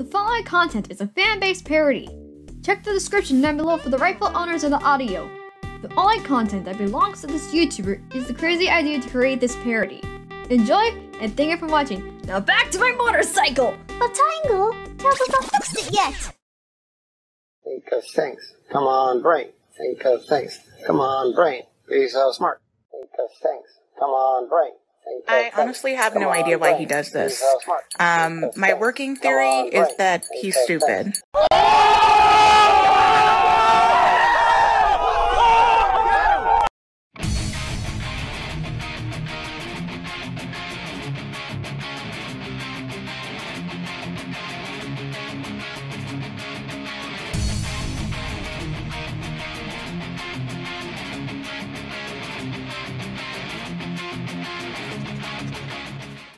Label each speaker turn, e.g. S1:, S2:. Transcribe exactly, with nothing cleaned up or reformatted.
S1: The following content is a fan-based parody. Check the description down below for the rightful owners of the audio. The only content that belongs to this YouTuber is the crazy idea to create this parody. Enjoy, and thank you for watching. Now back to my motorcycle!
S2: But Tangle, Tails has not fixed it yet!
S3: Think of things. Come on, brain. Think of things. Come on, brain. Be so smart. Think of things. Come on, brain.
S4: I honestly have no idea why he does this. Um, my working theory is that he's stupid.